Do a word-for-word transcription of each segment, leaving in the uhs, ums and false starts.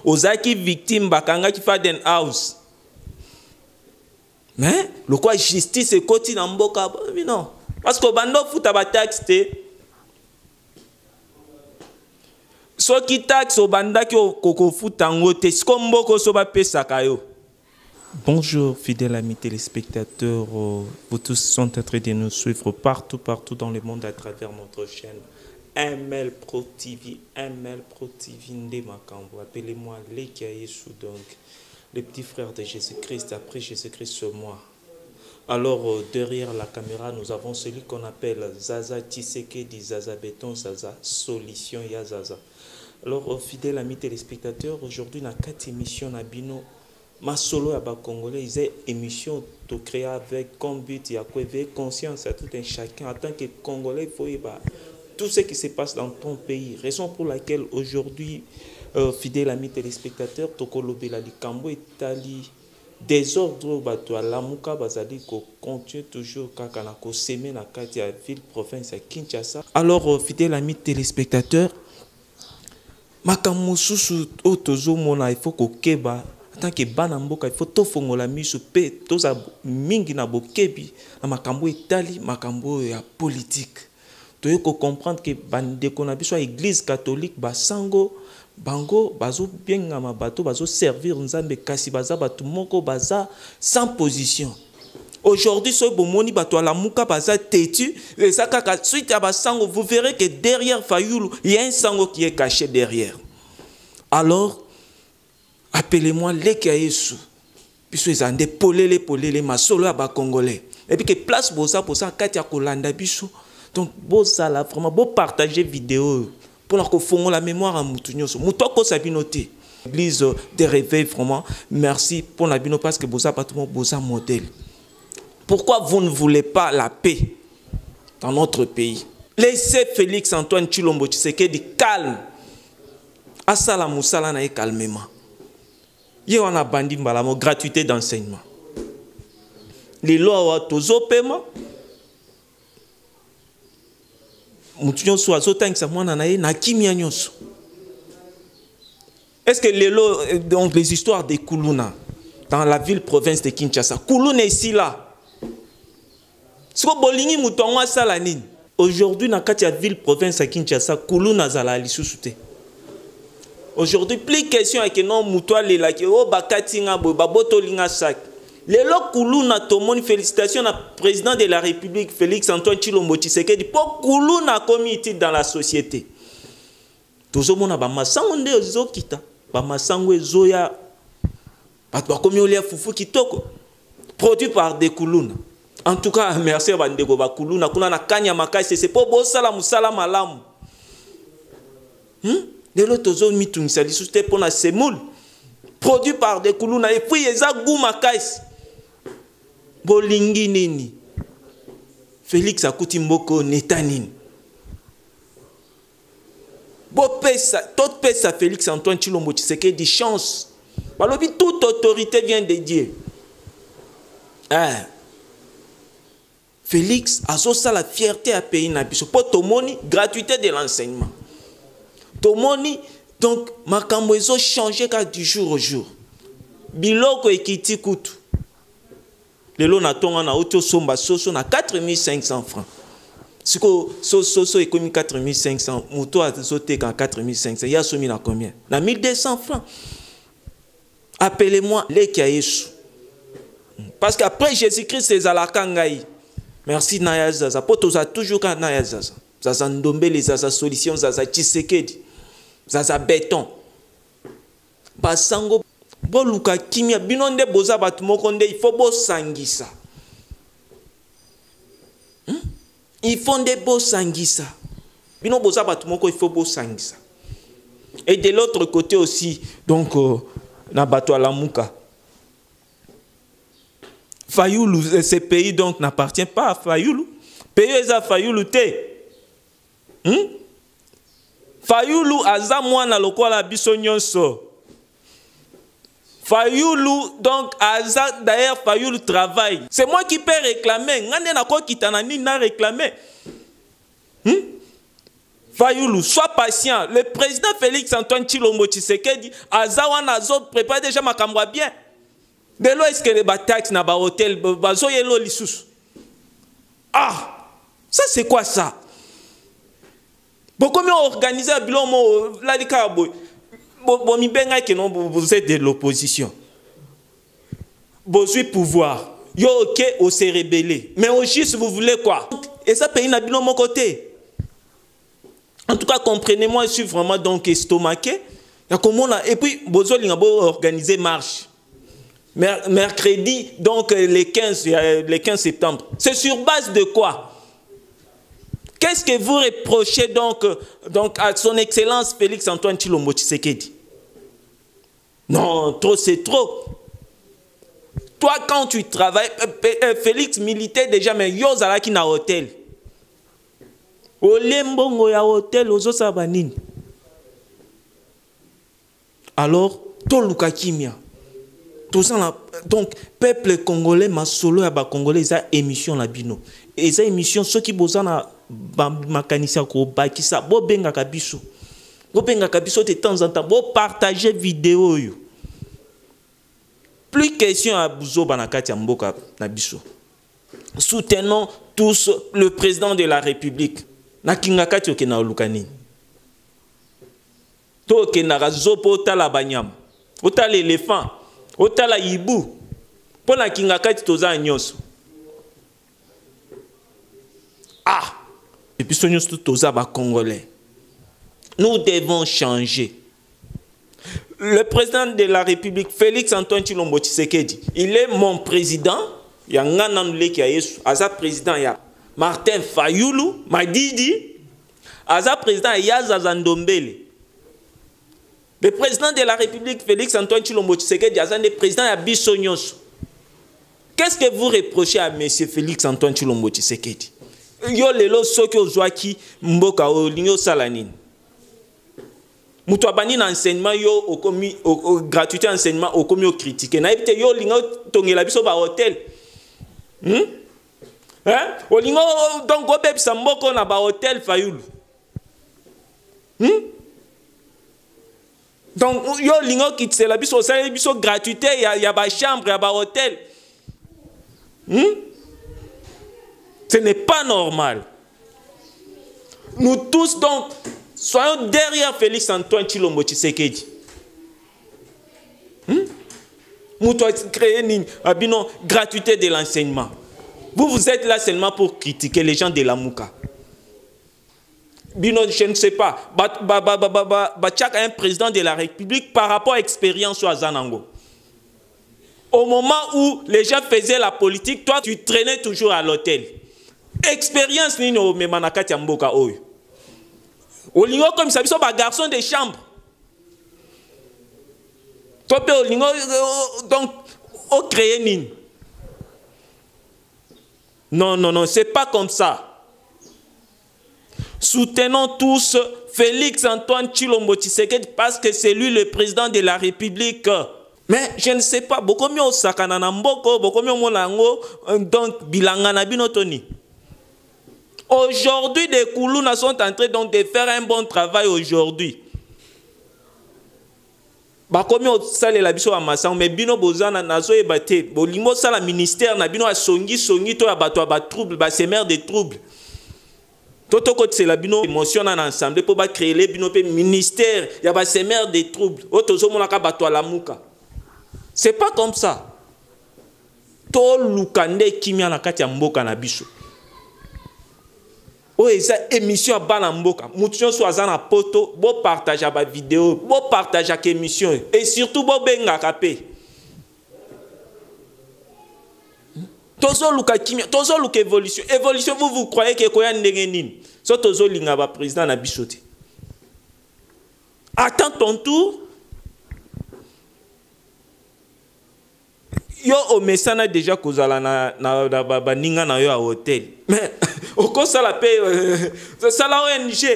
ozaki victime bakanga ki Faden House. Mais le quoi justice et koti na mboka non parce que bando futa ba taxe te so ki taxe o banda ki koko futa ngote siko mboko so ba pesa kayo. Bonjour fidèles amis téléspectateurs, vous tous sont en train de nous suivre partout partout dans le monde à travers notre chaîne M L Pro T V, M L Pro T V Nde Makambo, appelez-moi Lekia Yesu, donc le petit frère de Jésus-Christ, après Jésus-Christ sur moi. Alors, euh, derrière la caméra, nous avons celui qu'on appelle Zaza Tshisekedi, Zaza Béton, Zaza Solution, ya Zaza. Alors, euh, fidèles amis téléspectateurs, aujourd'hui, dans quatre émissions, Nabino, ma solo à Congolais, ils ont émission de créer avec comme but, il y a quoi, éveiller conscience à tout un chacun. En tant que Congolais, il faut y avoir tout ce qui se passe dans ton pays. Raison pour laquelle aujourd'hui, Euh, fidèle ami téléspectateur, Tokolobe la Likambo Italie, désordre bato à Lamuka bazali ko continue toujours kakana ko semer na kati ya ville province à Kinshasa. Alors euh, fidèle ami téléspectateur, makamususu otozo mona il faut ko keba en tant que bana mboka il faut to fongola miso pe toza mingi na bokebi na makambo Italie makambo ya politique. To yeko comprendre que bande ko na biso église catholique basango bango bazo bien ma bateau bazo servir nzambe kasi baza batu moko baza sans position. Aujourd'hui ce bomoni bato la muka baza têtu et ça kaka suite à basango vous verrez que derrière Fayulu il y a un sango qui est caché derrière. Alors appelez-moi Lekia Yesu puisque ils ont des polele polele masolo à ba congolais et puis que place bosa pour ça katia kolanda biso donc bosa là vraiment beau partager vidéo pour que fongo la mémoire à Moutounyoso. Moutoko Sabinoté. Église des réveils, vraiment. Merci pour la bino parce que Bosa Patoumo Bosa modèle. Pourquoi vous ne voulez pas la paix dans notre pays? Laissez Félix Antoine Tshilombo Tshisekedi calme. Asala Moussala na calmement. Yé on a bandi mbalamo gratuité d'enseignement. Les lois tozo paiement. Est-ce que les, lots, donc les histoires de Kuluna dans la ville province de Kinshasa, Kuluna est ici là. Aujourd'hui, dans la ville province de Kinshasa, Kuluna zala lisusu. Aujourd'hui, plus question avec non moutoua les la oh bakatinga bo baboto linga sak. Les lots Kuluna tomoni félicitations au président de la République Félix Antoine Tshilombo Tshisekedi pour Kuluna comité dans la société. Tozo mona ba masango nde zokita, ba masango ezoya bato ba komi olia fufu kitoko produit par des Kuluna. En tout cas, merci à ndeko ba Kuluna kuna na kanya makasi c'est pour bosala musala malamu. Hm? Les lots tozo mitungisa lisuste pona semoule produit par des Kuluna et puis eza goût makasi. Bolingi nini Félix akuti mboko netanini bo pesa toute pesa Félix Antoine Tshilombo Tshisekedi chance balobi toute autorité vient de Dieu. Ah Félix azo ça la fierté à pays na biso po tomoni gratuité de l'enseignement tomoni donc makambo ezo changer ka du jour au jour biloko ekiti kutu. Les lots n'attendent na auto somba soso na quatre mille cinq cents francs. Si ko so soso économie quatre mille cinq cents, moto a sauté quand quatre mille cinq cents, il y a soumis na combien? Na mille deux cents francs. Appelez-moi Lekia Yesu. Parce qu'après Jésus-Christ c'est Zalakangai. Merci Naya Zaza. Poto za toujours quand Naya Zaza. Zaza Ndombe les Zaza solution Zaza Tshisekedi. Zaza béton. Basango boluka kimia binonde boza batu mokonde il faut bo sangisa. Hmm? Il faut de bo sangisa. Bino boza batu moko il faut bo sangisa. Et de l'autre côté aussi donc euh, na bato à la muka. Fayulu ce pays donc n'appartient pas à Fayulu. Pays eza Fayulu te. Hmm? Fayulu aza mwana lokola biso nyonso. Fayulu, donc, d'ailleurs, Fayulu travaille. C'est moi qui peux réclamer. Ngande na ko kitanani na réclamer. Hmm? Fayoulou, sois patient. Le président Félix Antoine Tshilombo Tshisekedi, Azawan Azo prépare déjà ma camera bien. De l'eau est-ce que les bataxes na ba hôtel, bazo yelo lissus. Ah, ça c'est quoi ça? Beaucoup mieux organisé à Bilomo, là, les carabos. Bon, mi benga que non, vous êtes de l'opposition. Vous avez pouvoir. Yo, ok, on s'est rébellé. Mais au juste, vous voulez quoi? Et ça, pays n'a Bilomo côté. En tout cas, comprenez-moi, je suis vraiment donc estomaqué. Et puis, vous avez organisé marche. Mercredi, donc les quinze, les quinze septembre. C'est sur base de quoi? Qu'est-ce que vous reprochez donc, donc à son excellence Félix Antoine Tshilombo Tshisekedi? Non, trop c'est trop. Toi, quand tu travailles, Félix militait déjà, mais Yozala qui n'a hôtel. Olembongo ya hôtel ozo sabanini. Alors, toluka kimia. Tout ça donc peuple congolais ma solo ya ba congolais ça émission la bino. Et ça émission ceux qui bozana ba makanisa ko bakisa bo benga kabiso. Bo benga kabiso de temps en temps bo partager vidéo yo. Plus question à Bouzo Banakati Mboka Nabiso. Soutenons tous le président de la République. Na kingakati okena olukani. To okena razopo otala banyam. Otala l'éléphant. Otala hibou. Pona kingakati toza nyonso. Ah. Et puis sonyo toza ba congolais. Nous devons changer. Le président de la République, Félix Antoine Tshilombo Tshisekedi, il est mon président. Il y a un an qui a Yesu. Aza président, il y a Martin Fayoulou, Madidi. Aza président, il y a Zazandombele. Le président de la République, Félix Antoine Tshilombo Tshisekedi, Aza le président, il y a Bissonyos. Qu'est-ce que vous reprochez à M. Félix Antoine Tshilombo Tshisekedi? Yo lelo soki ozwaki mboka olingo salanine. Moutouabani n'enseignement yo au commis au gratuité enseignement au commis au critiqué. Na évité yo lingo tongela biso ba hôtel. Hmm? Hein? O lingo donc go beb samboko na ba hôtel Fayoulou. Hmm? Donc yo lingo kitse la biso ça biso gratuité ya ya ba chambre ya ba hôtel. Hmm? Ce n'est pas normal. Nous tous donc soyons derrière Félix Antoine Tshilombo Tshisekedi. Hmm? Nous devons créer une gratuité de l'enseignement. Vous, vous êtes là seulement pour critiquer les gens de la Mouka. Bino, je ne sais pas. Bachak est un président de la République par rapport à l'expérience sur Azanango. Au moment où les gens faisaient la politique, toi, tu traînais toujours à l'hôtel. Expérience, Nino, mais Manakati Mboka Oyo. Olingo comme ça, ils sont garçons de chambre. Topé Olingo, donc, au créé Nine. Non, non, non, c'est pas comme ça. Soutenons tous Félix Antoine Tshilombo Tshisekedi parce que c'est lui le président de la République. Mais je ne sais pas, beaucoup mieux au Sakanana Mboko, beaucoup mieux au Molango, donc Bilangana Binotoni. Aujourd'hui, les Koulouna sont en train donc de faire un bon travail aujourd'hui. Bah comme on sale la biso amasa, mais bino bozana nazo ebate, bolimo sala ministère na bino a songi songi to abato ba trouble, ba semer des troubles. Toto côté c'est la bino émotion en ensemble pour ba créer les bino pe ministère, ya ba semer des troubles. Otozo monaka bato la muka. C'est pas comme ça. To lukande kimia na kati ya mboka na biso. Oh, et ça émission à Balamboka. Moution soit à poto, bon partage à vidéo, bon partage à émission et surtout bon benga kapé. Tozo luka kimia, tozo luka évolution. Évolution, vous vous croyez que quoi n'engenin? So tozo linga ba président na bichoté. Attends ton tour. Yo o mesana déjà kozala na na ba ninga na yo à hôtel. Mais au cause ça la paix ça la O N G.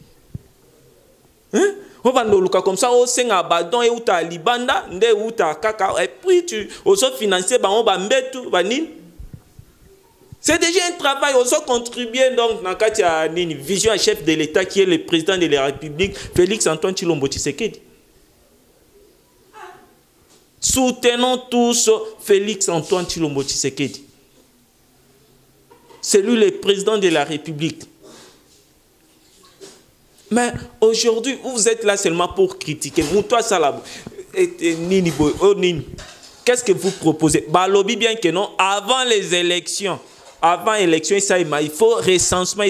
Hein? On va nous comme ça au senga badon et uta libanda nde uta kaka et puis tu au so financer ba on ba mbetu ba nini. C'est déjà un travail. On a contribué donc dans une vision à chef de l'État qui est le président de la République, Félix Antoine Tshilombo Tshisekedi. Soutenons tous Félix Antoine Tshilombo Tshisekedi. C'est lui le président de la République. Mais aujourd'hui, vous êtes là seulement pour critiquer. Qu'est-ce que vous proposez? Balobi bien que non, avant les élections, avant l'élection, il faut recensement,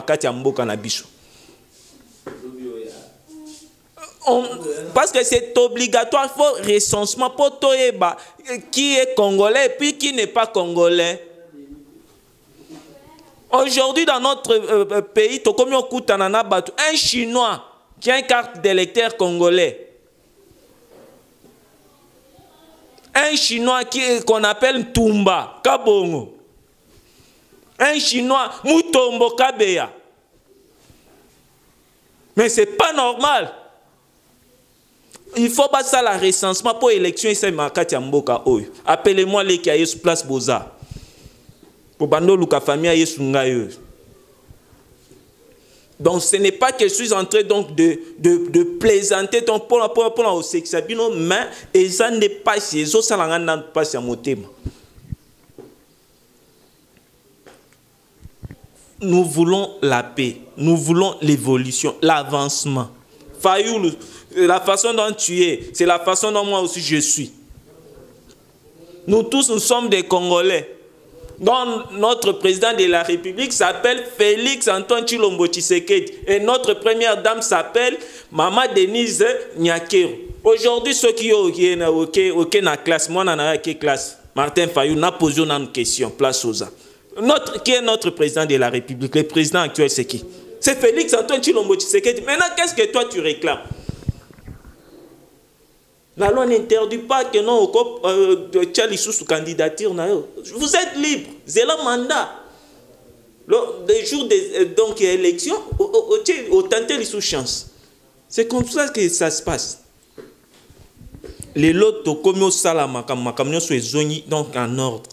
parce que c'est obligatoire, il faut recensement pour toi qui est congolais et puis qui n'est pas congolais. Aujourd'hui, dans notre euh, pays, un Chinois qui a une carte d'électeur congolais, un Chinois qu'on appelle Tumba, Kabongo, un Chinois Mutombo Kabeya. Mais ce n'est pas normal. Il faut pas ça la recensement pour l'élection. Appelez-moi les qui a sur place Boza. Pour bando luka famille aye sungayo. Donc ce n'est pas que je suis en train donc de, de, de plaisanter donc pour la pour pour au sexabino, mais et ça n'est pas chez eux, ça n'a pas sur mon thème. Nous voulons la paix, nous voulons l'évolution, l'avancement. Fayoulou, la façon dont tu es, c'est la façon dont moi aussi je suis. Nous tous, nous sommes des Congolais. Donc, notre président de la République s'appelle Félix Antoine Tshilombo Tshisekedi. Et notre première dame s'appelle Maman Denise Nyakero. Aujourd'hui, ceux qui ont la classe, moi, je n'ai pas classe. Martin Fayou n'a posé une question. Place aux gens. Notre, qui est notre président de la République? Le président actuel, c'est qui? C'est Félix Antoine Tshilombo Tshisekedi. Maintenant, qu'est-ce que toi, tu réclames? La loi n'interdit pas que non, tu as sous candidature. Vous êtes libre, c'est le mandat. Les jours de donc élection, au tenter les sous chance. C'est comme ça que ça se passe. Les lots comme au salama comme camion sont zoni donc en ordre.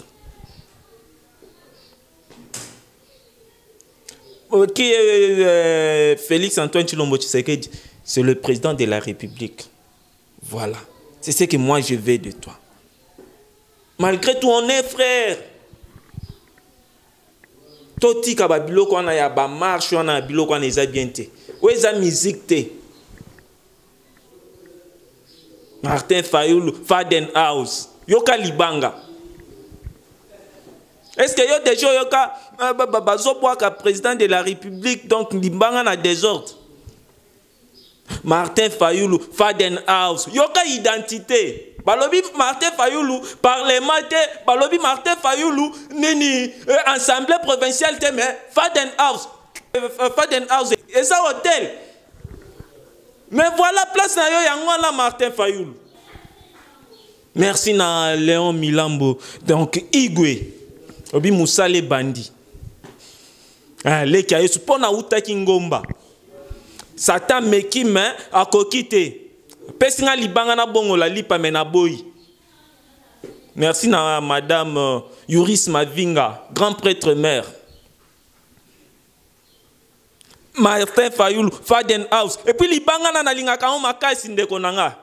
Qui est Félix Antoine Tshilombo Tshisekedi? C'est le président de la République. Voilà. C'est ce que moi je veux de toi. Malgré tout, on est frères. Toti kababilo ko na ya ba marche on a bilo ko na eza bien te. Ou eza musique te. Martin Fayulu, Faden House, yoka libanga. Est-ce que yo déjà yoka bazo ka président de la République donc libanga na désordre? Martin Fayulu, Faden House, yoka identité. Balobi Martin Fayulu, parlement te, balobi Martin Fayulu, nini, euh, assemblée provinciale te, mais Faden House, euh, Faden House, et ça hôtel. Mais voilà place na yo yangwa Martin Fayulu. Merci na Léon Milambo, donc Igwe, obi Moussale Bandi. Ah, les qui a eu pona utaki ngomba. Satan meki mais a kokite. Pesinga libanga na bongo la lipa mena boy. Merci na madame uh, Yuris Mavinga, grand prêtre mère. Martin Fayulu, Faden House. Et puis libanga na nalinga ka on makasi ndeko nanga.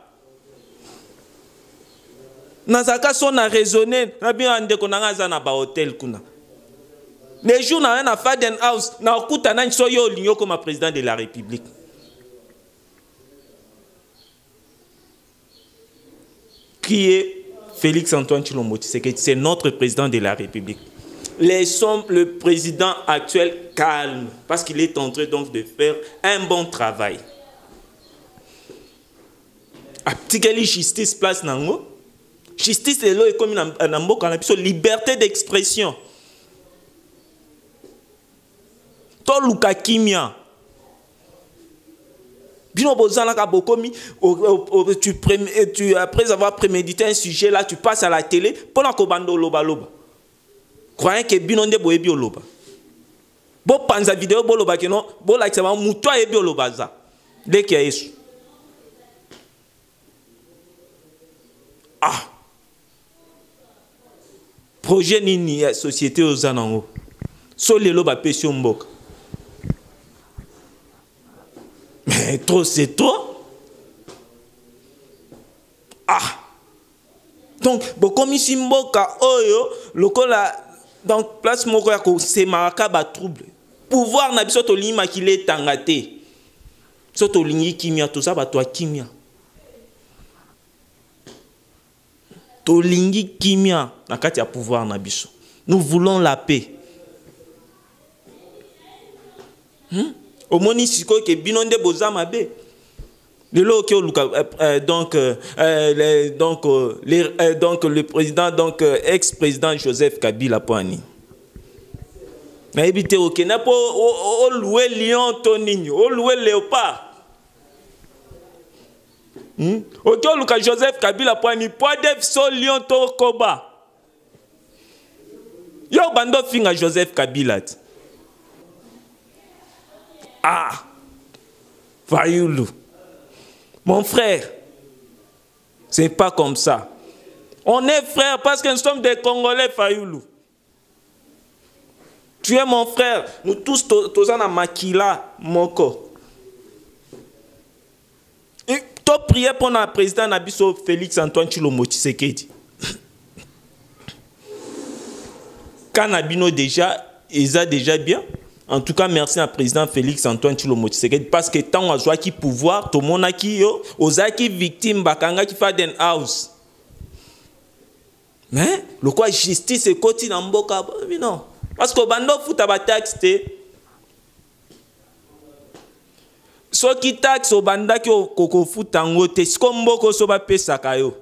Nazaka son a raisonné, na bien ndeko nanga za na ba hotel kuna. Les jours na na Faden House na okuta na nso yo linyo comme président de la République. Qui est Félix Antoine Tshilombo Tshisekedi, c'est notre président de la République. Laissons le président actuel calme, parce qu'il est en train donc de faire un bon travail. Aptikeli justice place nango. Justice est là et comme une liberté d'expression. Toluka kimia. Bino bozana ka bokomi, tu, tu après avoir prémédité un sujet là, tu passes à la télé pour la kobando loba loba. Croyez que bino nde boyebi loba. Bo panza vidéo bo loba keno, bo like ça va muto yebi loba za. Dès qu'il y a Yesu. Ah. Projet nini société aux anango. so lelo bapesi yo mboka. Mais trop c'est trop. Ah, donc bokomisi mboka oyo lokola donc place moko ya ko semaraka ba trouble pouvoir na biso to lima kile tangate so to lingi kimia to sa ba to kimia to lingi kimia na kati ya pouvoir na biso. Nous voulons la paix. Hmm? Au moni siko ke binonde bozama be. Le euh, donc euh, les, donc euh, les, euh, donc le président donc euh, ex-président Joseph Kabila Poani. Na ebité au Kenya po o louer lion toninho, o louer léopard. Hmm? OK Luka Joseph Kabila Poani po def so lion to koba. Yo bando finga Joseph Kabila. Ah. Fayulu. Mon frère, c'est pas comme ça. On est frères parce que nous sommes des Congolais, Fayoulou. Tu es mon frère. Nous tous, tous en makila, moko. Et tu prié pour le président Nabiso Félix Antoine Tshilombo Tshisekedi. Quand Nabino déjà, ils ont déjà bien. En tout cas, merci à président Félix Antoine Tshilombo Tshisekedi parce que tant on a qui pouvoir, tout le monde a qui yo, aux qui victime, bakanga qui fait den house. Mais le quoi justice et côté dans mboka, non. Parce que bando fout à taxe te. So qui taxe au banda qui au koko fout en haut te, comme mboko so ba pesa kayo.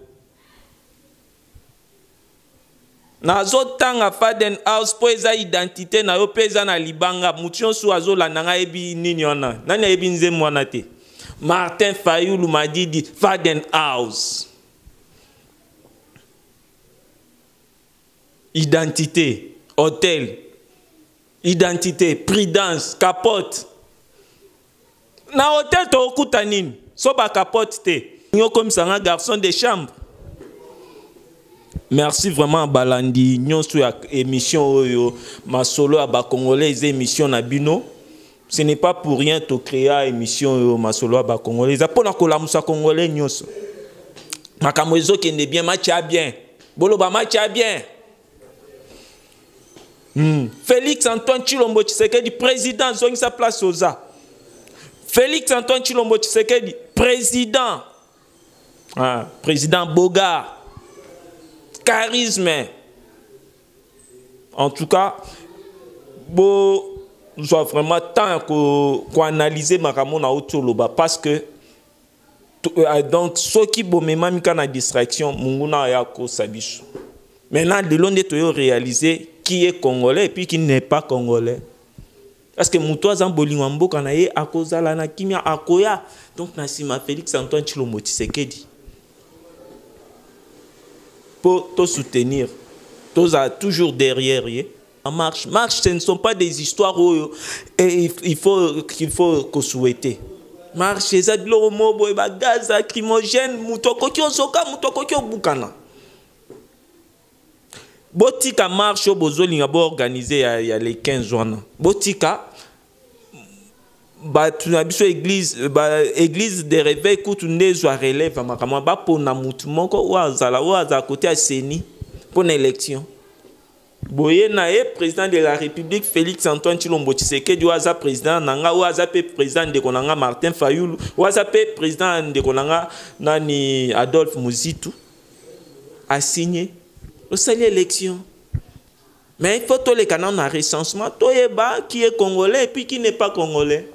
Na zotanga faden house po eza identité na yo peza na libanga mution su azola nanga ebi nini ona nani ebi nze mwana te. Martin Fayulu Madidi faden house. Identité, hôtel, identité, prudence, capote. Na hôtel to okuta nini so ba capote te. Nyo comme ça un garçon de chambre. Merci vraiment Balandi, nous sur émission ma solo à ba congolais émission na bino. Ce n'est pas pour rien to créer émission ma solo à ba congolais. Pour na kola musa congolais nyos. Makamwezo qui n'est bien match à bien. Bolo ba match à bien. Hmm. Félix Antoine Tshilombo Tshisekedi président zongi sa place oza. Félix Antoine Tshilombo Tshisekedi président. Ah, président Boga. Charisme. En tout cas, bon, soit vraiment temps qu'on analyse makamona autoloba parce que donc ceux qui bon même quand la distraction munguna ya ko sabicho. Maintenant de l'on est réaliser qui est congolais et puis qui n'est pas congolais. Parce que muto azambolinga mboka na ye akozala na kimia akoya donc na sima Félix Antoine Tshilombo Tshisekedi. Pour te soutenir, tous à toujours derrière. En marche, marche, ce ne sont pas des histoires où et il faut qu'il faut qu'on souhaite. Marche, c'est de l'homo, gaz lacrymogène, moutoko qui soka, moutoko qui bukana. Botika marche au Bozoli a organisé il y a les quinze jours. Botika, bah tu as vu église, bah église de réveil coûte une des relève à ma bah pour na moutumon ko ouazala ouaza côté à Seni pour une élection. Boye nae président de la République Félix Antoine Tshilombo Tshisekedi ouaza président nanga ouaza pe président de konanga Martin Fayulu ouaza pe président de konanga nani Adolphe Muzitu a signé au salut élection. Mais il faut tous les canons en recensement, toyeba qui est congolais et puis qui n'est pas congolais.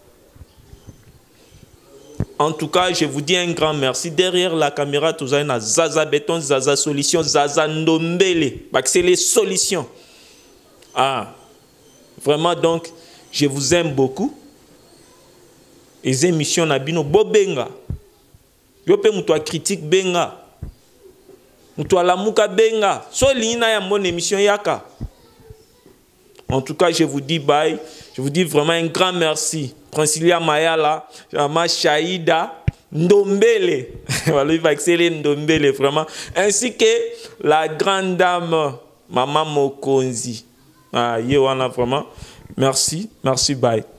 En tout cas, je vous dis un grand merci. Derrière la caméra, tout ça, il y a Zaza Béton, Zaza Solution, Zaza Ndombele. C'est les solutions. Ah, vraiment, donc, je vous aime beaucoup. Les émissions Nabino, Bobenga. Yo pe mutwa critique benga. Mutwa lamuka benga. So lina ya mon émission yaka. En tout cas, je vous dis bye. Je vous dis vraiment un grand merci. Francilia Mayala, Jama Shaïda, Ndombele. Voilà, il va exceller Ndombele, vraiment. Ainsi que la grande dame, Maman Mokonzi. ah ye wana vraiment merci merci bye.